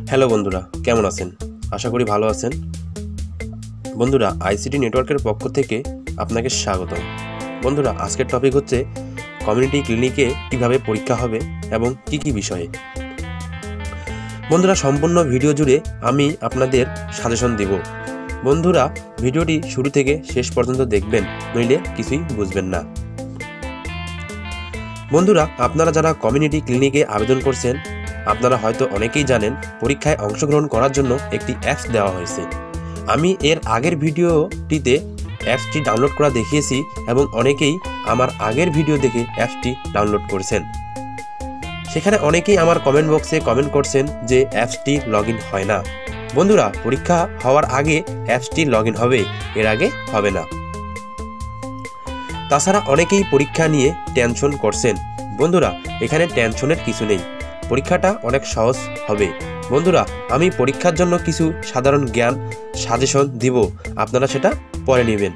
Hello বন্ধুরা, কেমন আছেন? আশা করি ভালো আছেন। বন্ধুরা, আইসিটি নেটওয়ার্কের পক্ষ থেকে আপনাকে স্বাগতম। বন্ধুরা, আজকের টপিক হচ্ছে কমিউনিটি ক্লিনিকে কিভাবে পরীক্ষা হবে এবং কি কি বিষয়ে। বন্ধুরা, সম্পূর্ণ ভিডিও জুড়ে আমি আপনাদের সাজেশন দেব। বন্ধুরা, ভিডিওটি শুরু থেকে শেষ পর্যন্ত দেখবেন, নইলে কিছুই বুঝবেন না। বন্ধুরা, আপনারা যারা কমিউনিটি ক্লিনিকে আবেদন করছেন, আপনারা হয়তো অনেকেই জানেন পরীক্ষায় অংশগ্রহণ করার জন্য একটি অ্যাপস দেওয়া হয়েছে। আমি এর আগের ভিডিওটিতে অ্যাপসটি ডাউনলোড করা দেখিয়েছি এবং অনেকেই আমার আগের ভিডিও দেখে অ্যাপসটি ডাউনলোড করেছেন। সেখানে অনেকেই আমার কমেন্ট বক্সে কমেন্ট করছেন যে অ্যাপসটি লগ ইন হয় না। বন্ধুরা, পরীক্ষা হওয়ার আগে অ্যাপসটি লগ ইন হবে, এর আগে হবে না। তাছাড়া অনেকেই পরীক্ষা নিয়ে টেনশন করছেন। বন্ধুরা, এখানে টেনশনের কিছু নেই, পরীক্ষাটা অনেক সহজ হবে। বন্ধুরা, আমি পরীক্ষার জন্য কিছু সাধারণ জ্ঞান সাজেশন দিব, আপনারা সেটা পরে নেবেন।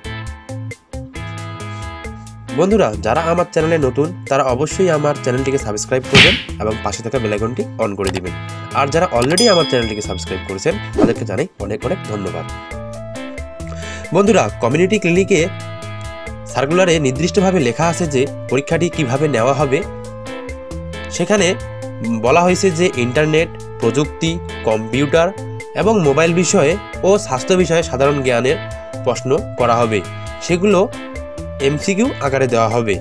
বন্ধুরা, যারা আমার চ্যানেলে নতুন তারা অবশ্যই আমার চ্যানেলটিকে সাবস্ক্রাইব করবেন এবং পাশে থাকা বেল আইকনটি অন করে দিবেন। আর যারা অলরেডি আমার চ্যানেলটিকে সাবস্ক্রাইব করেছেন তাদেরকে জানাই অনেক অনেক ধন্যবাদ। বন্ধুরা, কমিউনিটি ক্লিনিকে সার্কুলারে নির্দিষ্টভাবে লেখা আছে যে পরীক্ষাটি কিভাবে নেওয়া হবে। সেখানে বলা হয়েছে যে ইন্টারনেট, প্রযুক্তি, কম্পিউটার এবং মোবাইল বিষয়ে ও স্বাস্থ্য বিষয়ে সাধারণ জ্ঞানের প্রশ্ন করা হবে। সেগুলো এমসিকিউ আকারে দেওয়া হবে।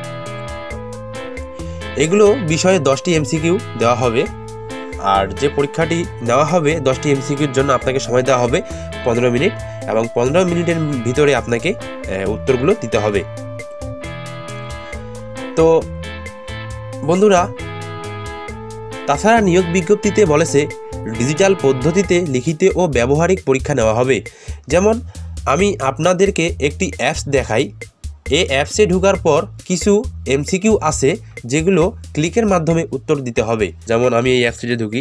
এগুলো বিষয়ে 10টি এমসিকিউ দেওয়া হবে। আর যে পরীক্ষাটি নেওয়া হবে 10টি এমসিকিউর জন্য আপনাকে সময় দেওয়া হবে 15 মিনিট এবং 15 মিনিটের ভিতরে আপনাকে উত্তরগুলো দিতে হবে। তো বন্ধুরা, তাছাড়া নিয়োগ বিজ্ঞপ্তিতে বলেছে ডিজিটাল পদ্ধতিতে লিখিত ও ব্যবহারিক পরীক্ষা নেওয়া হবে। যেমন আমি আপনাদেরকে একটি অ্যাপস দেখাই। এই অ্যাপসে ঢোকার পর কিছু এমসিকিউ আছে যেগুলো ক্লিকের মাধ্যমে উত্তর দিতে হবে। যেমন আমি এই অ্যাপসটিতে ঢুকি।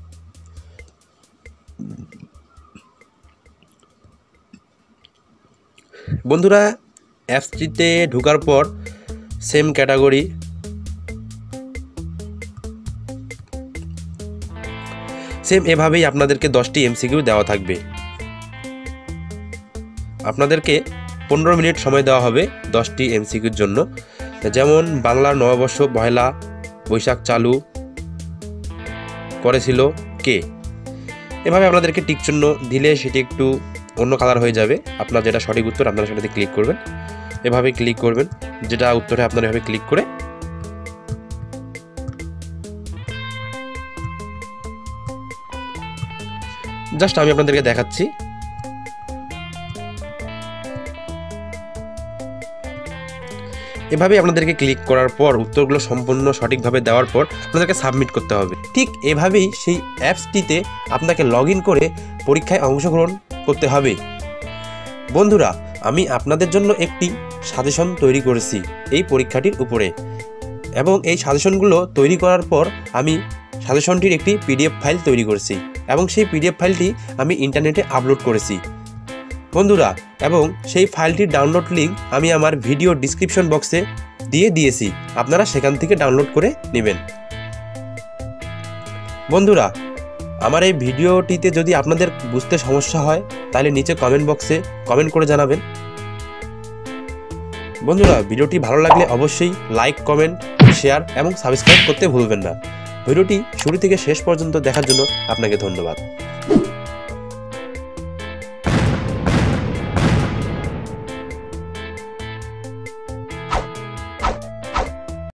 বন্ধুরা, অ্যাপসটিতে ঢোকার পর সেম ক্যাটাগরি, সেম এভাবেই আপনাদেরকে 10টি এমসিকিউ দেওয়া থাকবে। আপনাদেরকে 15 মিনিট সময় দেওয়া হবে 10টি এমসিকিউর জন্য। যেমন বাংলার নববর্ষ পহেলা বৈশাখ চালু করেছিল কে। এভাবে আপনাদেরকে টিক চিহ্ন দিলে সেটি একটু অন্য কালার হয়ে যাবে। আপনার যেটা সঠিক উত্তর আপনারা সেটাতে ক্লিক করবেন, এভাবে ক্লিক করবেন। যেটা উত্তরে আপনারা এভাবে ক্লিক করে জাস্ট আমি আপনাদেরকে দেখাচ্ছি। এভাবে আপনাদেরকে ক্লিক করার পর উত্তরগুলো সম্পূর্ণ সঠিকভাবে দেওয়ার পর আপনাদেরকে সাবমিট করতে হবে। ঠিক এভাবেই সেই অ্যাপসটিতে আপনাকে লগ ইন করে পরীক্ষায় অংশগ্রহণ করতে হবে। বন্ধুরা, আমি আপনাদের জন্য একটি সাজেশন তৈরি করেছি এই পরীক্ষাটির উপরে, এবং এই সাজেশনগুলো তৈরি করার পর আমি সাজেশনটির একটি পিডিএফ ফাইল তৈরি করেছি এবং সেই পিডিএফ ফাইলটি আমি ইন্টারনেটে আপলোড করেছি। বন্ধুরা, এবং সেই ফাইলটির ডাউনলোড লিঙ্ক আমি আমার ভিডিও ডিসক্রিপশন বক্সে দিয়েছি, আপনারা সেখান থেকে ডাউনলোড করে নেবেন। বন্ধুরা, আমার এই ভিডিওটিতে যদি আপনাদের বুঝতে সমস্যা হয় তাহলে নিচে কমেন্ট বক্সে কমেন্ট করে জানাবেন। বন্ধুরা, ভিডিওটি ভালো লাগলে অবশ্যই লাইক, কমেন্ট, শেয়ার এবং সাবস্ক্রাইব করতে ভুলবেন না। ভিডিওটি শুরু থেকে শেষ পর্যন্ত দেখার জন্য আপনাকে ধন্যবাদ।